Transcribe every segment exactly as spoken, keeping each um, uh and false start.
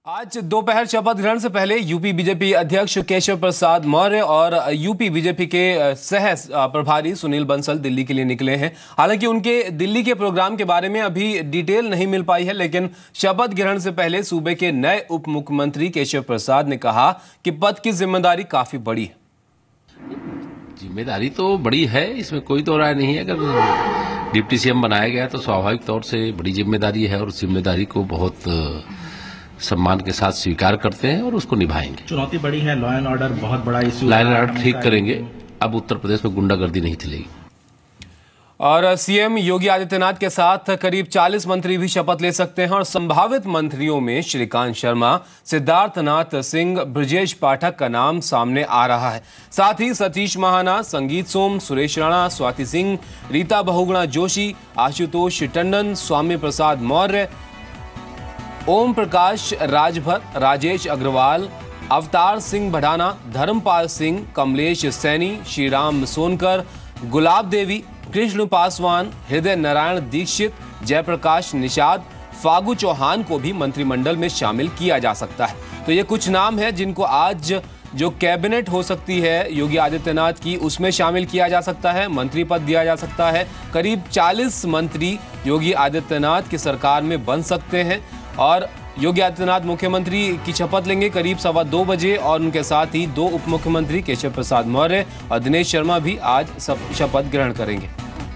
आज दोपहर शपथ ग्रहण से पहले यूपी बीजेपी अध्यक्ष केशव प्रसाद मौर्य और यूपी बीजेपी के सह प्रभारी सुनील बंसल दिल्ली के लिए निकले हैं। हालांकि उनके दिल्ली के प्रोग्राम के बारे में अभी डिटेल नहीं मिल पाई है, लेकिन शपथ ग्रहण से पहले सूबे के नए उप मुख्यमंत्री केशव प्रसाद ने कहा कि पद की जिम्मेदारी काफी बड़ी है। जिम्मेदारी तो बड़ी है, इसमें कोई तो राय नहीं है। अगर डिप्टी सीएम बनाया गया तो स्वाभाविक तौर से बड़ी जिम्मेदारी है और उस जिम्मेदारी को बहुत सम्मान के साथ स्वीकार करते हैं और उसको निभाएंगे। चुनौती बड़ी है, लॉ एंड ऑर्डर बहुत बड़ा इश्यू, लॉ एंड ऑर्डर ठीक करेंगे। अब उत्तर प्रदेश में गुंडागर्दी नहीं चलेगी। और सीएम योगी आदित्यनाथ के साथ करीब चालीस मंत्री भी शपथ ले सकते हैं और संभावित मंत्रियों में श्रीकांत शर्मा, सिद्धार्थनाथ सिंह, ब्रजेश पाठक का नाम सामने आ रहा है। साथ ही सतीश महाना, संगीत सोम, सुरेश राणा, स्वाति सिंह, रीता बहुगुणा जोशी, आशुतोष टंडन, स्वामी प्रसाद मौर्य, ओम प्रकाश राजभर, राजेश अग्रवाल, अवतार सिंह भडाना, धर्मपाल सिंह, कमलेश सैनी, श्रीराम सोनकर, गुलाब देवी, कृष्ण पासवान, हृदय नारायण दीक्षित, जयप्रकाश निषाद, फागू चौहान को भी मंत्रिमंडल में शामिल किया जा सकता है। तो ये कुछ नाम है जिनको आज जो कैबिनेट हो सकती है योगी आदित्यनाथ की, उसमें शामिल किया जा सकता है, मंत्री पद दिया जा सकता है। करीब चालीस मंत्री योगी आदित्यनाथ की सरकार में बन सकते हैं और योगी आदित्यनाथ मुख्यमंत्री की शपथ लेंगे करीब सवा दो बजे और उनके साथ ही दो उप मुख्यमंत्री केशव प्रसाद मौर्य और दिनेश शर्मा भी आज शपथ ग्रहण करेंगे।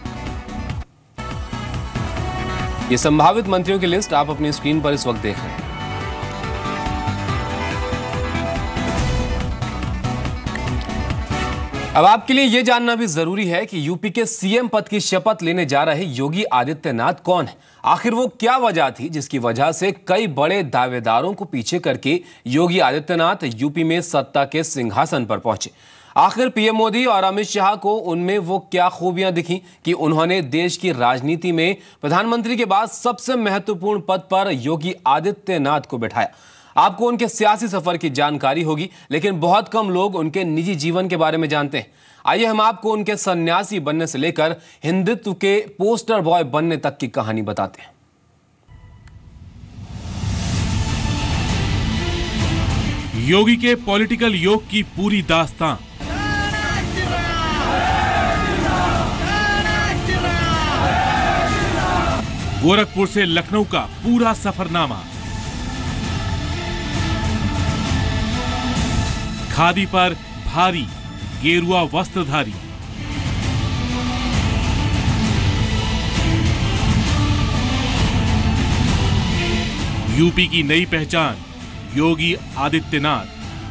ये संभावित मंत्रियों की लिस्ट आप अपनी स्क्रीन पर इस वक्त देख रहे हैं। अब आपके लिए यह जानना भी जरूरी है कि यूपी के सीएम पद की शपथ लेने जा रहे योगी आदित्यनाथ कौन है। आखिर वो क्या वजह थी जिसकी वजह से कई बड़े दावेदारों को पीछे करके योगी आदित्यनाथ यूपी में सत्ता के सिंहासन पर पहुंचे। आखिर पीएम मोदी और अमित शाह को उनमें वो क्या खूबियां दिखी कि उन्होंने देश की राजनीति में प्रधानमंत्री के बाद सबसे महत्वपूर्ण पद पर योगी आदित्यनाथ को बैठाया। आपको उनके सियासी सफर की जानकारी होगी, लेकिन बहुत कम लोग उनके निजी जीवन के बारे में जानते हैं। आइए हम आपको उनके सन्यासी बनने से लेकर हिंदुत्व के पोस्टर बॉय बनने तक की कहानी बताते हैं। योगी के पॉलिटिकल योग की पूरी दास्तां। गोरखपुर से लखनऊ का पूरा सफरनामा। खादी पर भारी गेरुआ वस्त्रधारी, यूपी की नई पहचान योगी आदित्यनाथ।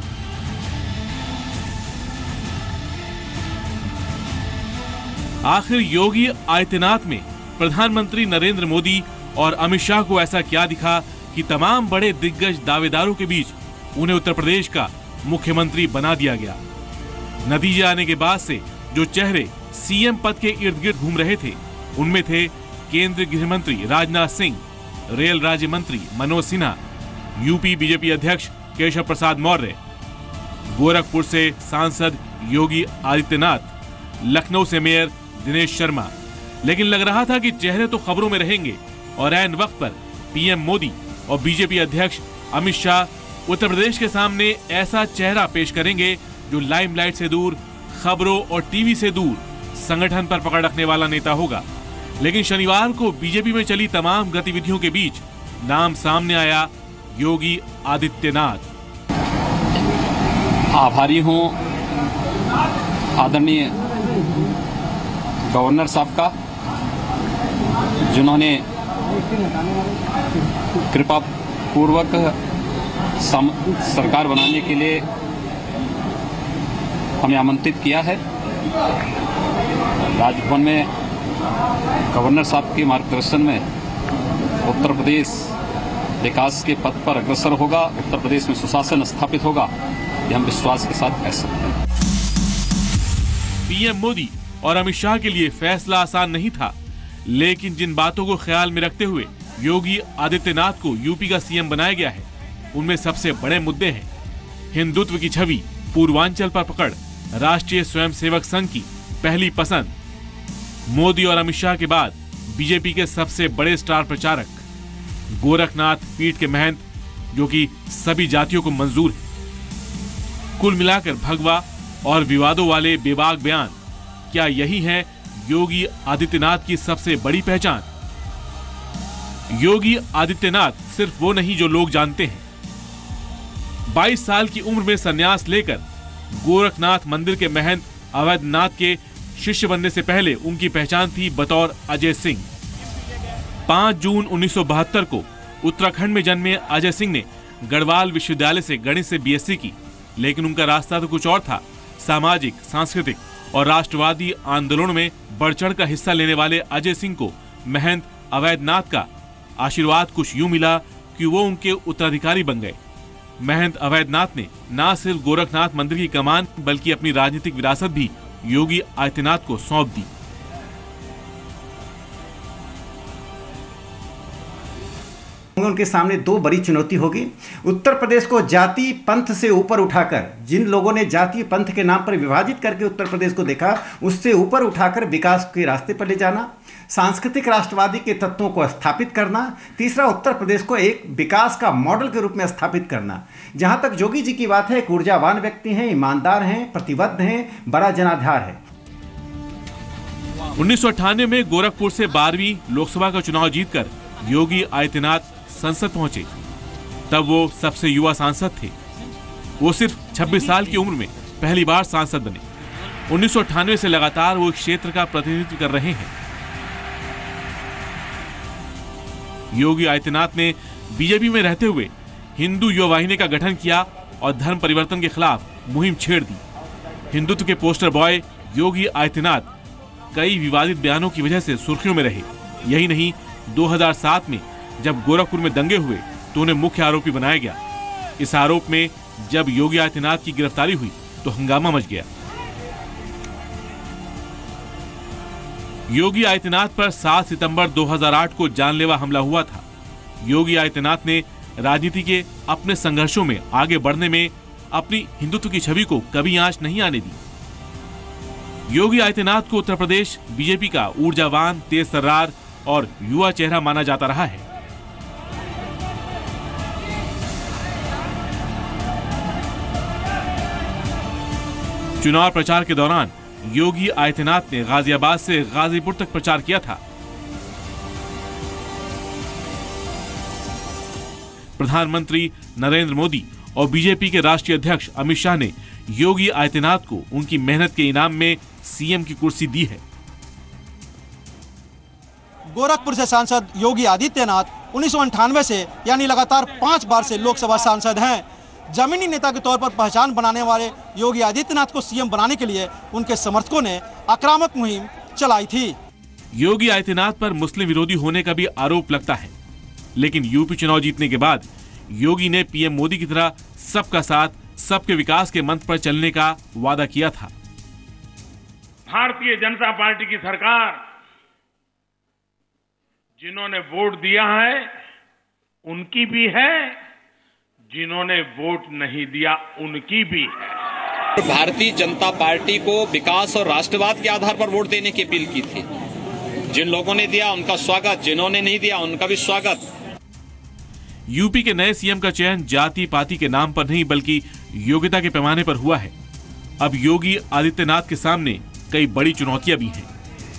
आखिर योगी आदित्यनाथ में प्रधानमंत्री नरेंद्र मोदी और अमित शाह को ऐसा क्या दिखा कि तमाम बड़े दिग्गज दावेदारों के बीच उन्हें उत्तर प्रदेश का मुख्यमंत्री बना दिया गया। नतीजे आने के बाद से जो चेहरे सीएम पद के इर्द गिर्द घूम रहे थे, उनमें थे केंद्रीय गृह मंत्री राजनाथ सिंह, रेल राज्य मंत्री मनोज सिन्हा, यूपी बीजेपी अध्यक्ष केशव प्रसाद मौर्य, गोरखपुर से सांसद योगी आदित्यनाथ, लखनऊ से मेयर दिनेश शर्मा। लेकिन लग रहा था कि चेहरे तो खबरों में रहेंगे और ऐन वक्त पर पीएम मोदी और बीजेपी अध्यक्ष अमित शाह उत्तर प्रदेश के सामने ऐसा चेहरा पेश करेंगे जो लाइमलाइट से दूर, खबरों और टीवी से दूर संगठन पर पकड़ रखने वाला नेता होगा। लेकिन शनिवार को बीजेपी में चली तमाम गतिविधियों के बीच नाम सामने आया योगी आदित्यनाथ। आभारी हूं आदरणीय गवर्नर साहब का, जिन्होंने कृपा पूर्वक सरकार बनाने के लिए हमें आमंत्रित किया है। राजभवन में गवर्नर साहब के मार्गदर्शन में उत्तर प्रदेश विकास के पथ पर अग्रसर होगा, उत्तर प्रदेश में सुशासन स्थापित होगा, ये हम विश्वास के साथ कह सकते हैं। पीएम मोदी और अमित शाह के लिए फैसला आसान नहीं था, लेकिन जिन बातों को ख्याल में रखते हुए योगी आदित्यनाथ को यूपी का सीएम बनाया गया है, उनमें सबसे बड़े मुद्दे हैं हिंदुत्व की छवि, पूर्वांचल पर पकड़, राष्ट्रीय स्वयंसेवक संघ की पहली पसंद, मोदी और अमित शाह के बाद बीजेपी के सबसे बड़े स्टार प्रचारक, गोरखनाथ पीठ के महंत जो कि सभी जातियों को मंजूर है। कुल मिलाकर भगवा और विवादों वाले बेबाक बयान, क्या यही है योगी आदित्यनाथ की सबसे बड़ी पहचान? योगी आदित्यनाथ सिर्फ वो नहीं जो लोग जानते हैं। बाईस साल की उम्र में संन्यास लेकर गोरखनाथ मंदिर के महंत अवैधनाथ के शिष्य बनने से पहले उनकी पहचान थी बतौर अजय सिंह। पाँच जून उन्नीस सौ बहत्तर को उत्तराखंड में जन्मे अजय सिंह ने गढ़वाल विश्वविद्यालय से गणित से बीएससी की, लेकिन उनका रास्ता तो कुछ और था। सामाजिक, सांस्कृतिक और राष्ट्रवादी आंदोलनों में बढ़ चढ़ कर हिस्सा लेने वाले अजय सिंह को महंत अवैधनाथ का आशीर्वाद कुछ यूं मिला कि वो उनके उत्तराधिकारी बन गए। महंत अवैधनाथ ने न सिर्फ गोरखनाथ मंदिर की कमान बल्कि अपनी राजनीतिक विरासत भी योगी आदित्यनाथ को सौंप दी। उनके सामने दो बड़ी चुनौती होगी। उत्तर प्रदेश को जाति पंथ से ऊपर उठाकर, जिन लोगों ने जाति पंथ के नाम पर विभाजित करके उत्तर प्रदेश को देखा, उससे ऊपर उठाकर विकास के रास्ते पर ले जाना। सांस्कृतिक राष्ट्रवादी के तत्वों को स्थापित करना। तीसरा, उत्तर प्रदेश को एक विकास का मॉडल के रूप में स्थापित करना। जहां तक योगी जी की बात है, एक ऊर्जावान व्यक्ति हैं, ईमानदार हैं, प्रतिबद्ध हैं, बड़ा जनाधार है। उन्नीस सौ अट्ठानवे में गोरखपुर से बारहवीं लोकसभा का चुनाव जीतकर योगी आदित्यनाथ संसद पहुंचे। तब वो सबसे युवा सांसद थे। वो सिर्फ छब्बीस साल की उम्र में पहली बार सांसद बने। उन्नीस सौ अट्ठानवे से लगातार वो क्षेत्र का प्रतिनिधित्व कर रहे हैं। योगी आदित्यनाथ ने बीजेपी में रहते हुए हिंदू युवा वाहिनी का गठन किया और धर्म परिवर्तन के खिलाफ मुहिम छेड़ दी। हिंदुत्व के पोस्टर बॉय योगी आदित्यनाथ कई विवादित बयानों की वजह से सुर्खियों में रहे। यही नहीं, दो हज़ार सात में जब गोरखपुर में दंगे हुए तो उन्हें मुख्य आरोपी बनाया गया। इस आरोप में जब योगी आदित्यनाथ की गिरफ्तारी हुई तो हंगामा मच गया। योगी आदित्यनाथ पर सात सितंबर दो हज़ार आठ को जानलेवा हमला हुआ था। योगी आदित्यनाथ ने राजनीति के अपने संघर्षों में आगे बढ़ने में अपनी हिंदुत्व की छवि को कभी आंच नहीं आने दी। योगी आदित्यनाथ को उत्तर प्रदेश बीजेपी का ऊर्जावान, तेज तर्रार और युवा चेहरा माना जाता रहा है। चुनाव प्रचार के दौरान योगी आदित्यनाथ ने गाजियाबाद से गाजीपुर तक प्रचार किया था। प्रधानमंत्री नरेंद्र मोदी और बीजेपी के राष्ट्रीय अध्यक्ष अमित शाह ने योगी आदित्यनाथ को उनकी मेहनत के इनाम में सीएम की कुर्सी दी है। गोरखपुर से सांसद योगी आदित्यनाथ उन्नीस सौ अंठानवे से यानी लगातार पांच बार से लोकसभा सांसद हैं। जमीनी नेता के तौर पर पहचान बनाने वाले योगी आदित्यनाथ को सीएम बनाने के लिए उनके समर्थकों ने आक्रामक मुहिम चलाई थी। योगी आदित्यनाथ पर मुस्लिम विरोधी होने का भी आरोप लगता है, लेकिन यूपी चुनाव जीतने के बाद योगी ने पीएम मोदी की तरह सबका साथ, सबके विकास के मंत्र पर चलने का वादा किया था। भारतीय जनता पार्टी की सरकार जिन्होंने वोट दिया है उनकी भी है, जिन्होंने वोट नहीं दिया उनकी भी है। भारतीय जनता पार्टी को विकास और राष्ट्रवाद के आधार पर वोट देने की अपील की थी। जिन लोगों ने दिया उनका स्वागत, जिन्होंने नहीं दिया उनका भी स्वागत। यूपी के नए सीएम का चयन जाति पाति के नाम पर नहीं बल्कि योग्यता के पैमाने पर हुआ है। अब योगी आदित्यनाथ के सामने कई बड़ी चुनौतियां भी हैं।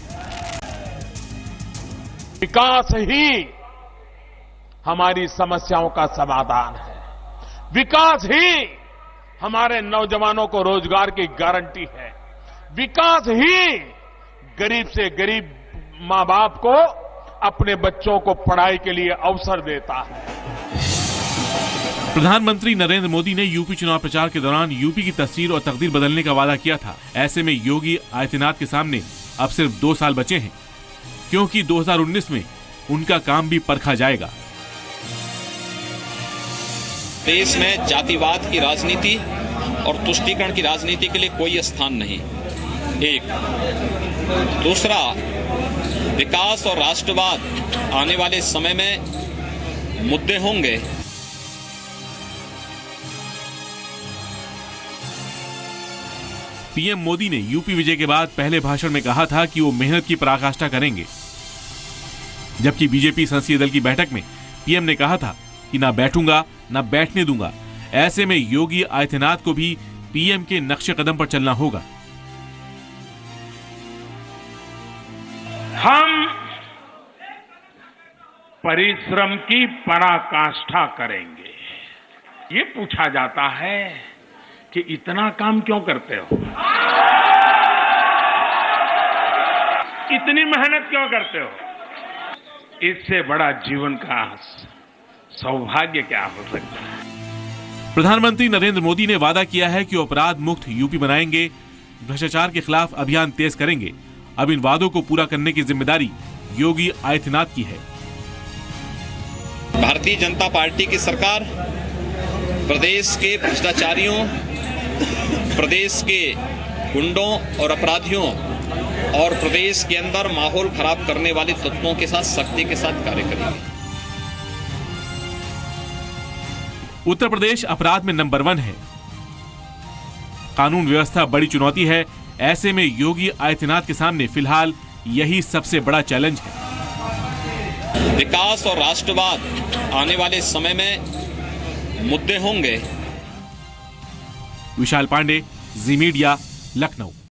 विकास ही हमारी समस्याओं का समाधान है। विकास ही हमारे नौजवानों को रोजगार की गारंटी है। विकास ही गरीब से गरीब मां बाप को अपने बच्चों को पढ़ाई के लिए अवसर देता है। प्रधानमंत्री नरेंद्र मोदी ने यूपी चुनाव प्रचार के दौरान यूपी की तस्वीर और तकदीर बदलने का वादा किया था। ऐसे में योगी आदित्यनाथ के सामने अब सिर्फ दो साल बचे हैं, क्योंकि दो हज़ार उन्नीस में उनका काम भी परखा जाएगा। देश में जातिवाद की राजनीति और तुष्टीकरण की राजनीति के लिए कोई स्थान नहीं। एक दूसरा, विकास और राष्ट्रवाद आने वाले समय में मुद्दे होंगे। पीएम मोदी ने यूपी विजय के बाद पहले भाषण में कहा था कि वो मेहनत की पराकाष्ठा करेंगे, जबकि बीजेपी संसदीय दल की बैठक में पीएम ने कहा था कि ना बैठूंगा न बैठने दूंगा। ऐसे में योगी आदित्यनाथ को भी पीएम के नक्शे कदम पर चलना होगा। हम परिश्रम की पराकाष्ठा करेंगे। ये पूछा जाता है कि इतना काम क्यों करते हो, इतनी मेहनत क्यों करते हो? इससे बड़ा जीवन का सौभाग्य क्या हो सकता है? प्रधानमंत्री नरेंद्र मोदी ने वादा किया है कि अपराध मुक्त यूपी बनाएंगे, भ्रष्टाचार के खिलाफ अभियान तेज करेंगे। अब इन वादों को पूरा करने की जिम्मेदारी योगी आदित्यनाथ की है। भारतीय जनता पार्टी की सरकार प्रदेश के भ्रष्टाचारियों, प्रदेश के गुंडों और अपराधियों और प्रदेश के अंदर माहौल खराब करने वाले तत्वों के साथ सख्ती के साथ कार्य करेगी। उत्तर प्रदेश अपराध में नंबर वन है। कानून व्यवस्था बड़ी चुनौती है। ऐसे में योगी आदित्यनाथ के सामने फिलहाल यही सबसे बड़ा चैलेंज है। विकास और राष्ट्रवाद आने वाले समय में मुद्दे होंगे। विशाल पांडे, जी मीडिया, लखनऊ।